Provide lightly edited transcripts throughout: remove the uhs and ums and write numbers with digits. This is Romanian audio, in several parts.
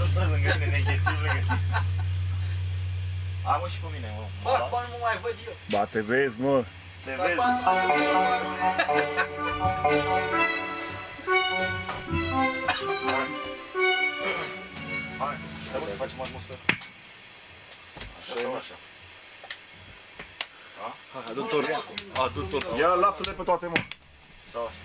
stă lângă mine, neghesiv lângă tine. Hai mă și pe mine, mă. Bă, nu mă mai văd eu. Ba, te vezi, mă. Te vezi? Hai, trebuie să facem atmosferă. Așa sau așa? Hai, adu tot. Adu tot. Ia, lasă-le pe toate, mă. Sau așa?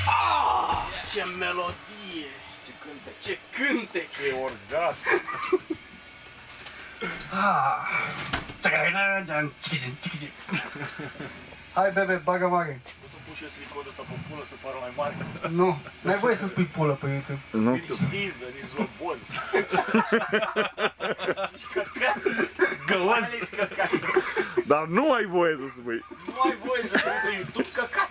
Ce melodie! Ce cântec. Ce cântec! E orgasm. Hai, bebe, bagă. O să pun și eu siliconul ăsta pe pulă să pară mai mare. Nu, n-ai voie să spui pulă pe YouTube. Nu? Nici pizdă, nici zloboz. Nici căcat. Gălăst. Nici căcat. Dar nu ai voie să spui. Nu ai voie să pui pe YouTube căcat.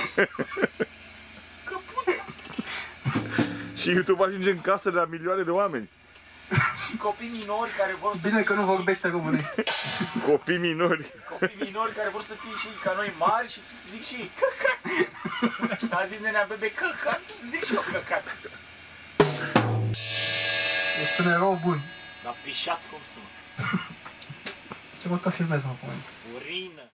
Că pute. Și YouTube ajunge în casele la milioane de oameni. Și copii minori care vor să Bine fie că nu și- vorbește românești. Copii minori. Copii minori care vor să fie și ei ca noi mari și zic și ei căcat. A zis nenea bebe căcat, zic și eu căcat. Ești un erou bun. Dar pișat cum sună. Ce mă tot filmez, mă, pe mine. Urină.